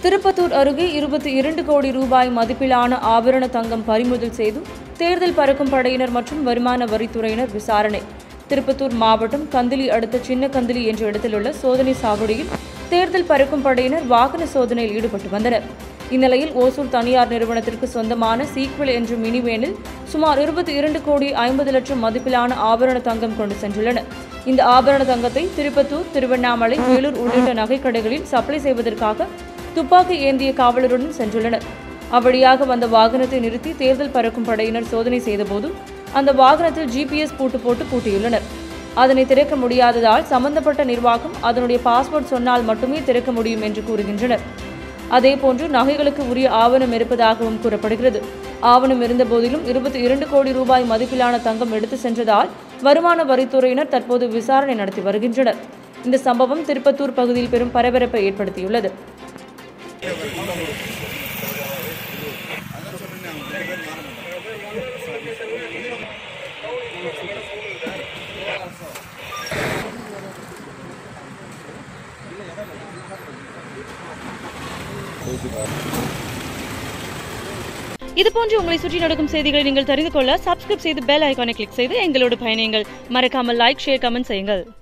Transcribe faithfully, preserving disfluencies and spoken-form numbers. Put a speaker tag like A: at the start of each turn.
A: திருப்பத்தூர் அருகே இருபத்தி இரண்டு கோடி ரூபாய் மதிப்பிலான ஆபரண தங்கம் பறிமுதல் செய்து தேர்தல் பறக்கும் படையினர் மற்றும் வருமான வரித்துறையினர் விசாரணை. திருப்பத்தூர் மாவட்டம் கந்திலி அடுத்த சின்ன கந்திலி என்ற இடத்திலுள்ள சோதனை சாவடியில் தேர்தல் பறக்கும் படையினர் வாகன சோதனையில் ஈடுபட்டு வந்தனர். இந்நிலையில் ஓசூர் தனியார் நிறுவனத்திற்கு சொந்தமான சீக்வெல் என்ற மினிவேனில் சுமார் இருபத்தி இரண்டு கோடி ஐம்பது லட்சம் மதிப்பிலான ஆபரண தங்கம் கொண்டு சென்றுள்ளனர். இந்த ஆபரண தங்கத்தை திருப்பத்தூர், திருவண்ணாமலை, வேலூர் உள்ளிட்ட நகைக்கடைகளில் சப்ளை செய்வதற்காக துப்பாக்கி ஏந்திய காவலருடன் சென்றுள்ளனர். அவ்வழியாக வந்த வாகனத்தை நிறுத்தி தேர்தல் பறக்கும் படையினர் சோதனை செய்தபோது அந்த வாகனத்தில் ஜிபிஎஸ் பூட்டு போட்டு பூட்டியுள்ளனர். அதனை திறக்க முடியாததால் சம்பந்தப்பட்ட நிர்வாகம் அதனுடைய பாஸ்வேர்ட் சொன்னால் மட்டுமே திறக்க முடியும் என்று கூறுகின்றனர். அதேபோன்று நகைகளுக்கு உரிய ஆவணம் இருப்பதாகவும் கூறப்படுகிறது. ஆவணம் இருந்தபோதிலும் இருபத்தி இரண்டு கோடி ரூபாய் மதிப்பிலான தங்கம் எடுத்து சென்றதால் வருமான வரித்துறையினர் தற்போது விசாரணை நடத்தி வருகின்றனர். இந்த சம்பவம் திருப்பத்தூர் பகுதியில் பெரும் பரபரப்பை ஏற்படுத்தியுள்ளது. இதுபோன்று உங்களை சுற்றி நடக்கும் செய்திகளை நீங்கள் தெரிந்து கொள்ள சப்ஸ்கிரைப் செய்து பெல் ஐகானை கிளிக் செய்து எங்களோடு பயணியுங்கள். மறக்காமல் லைக், ஷேர், கமெண்ட் செய்யுங்கள்.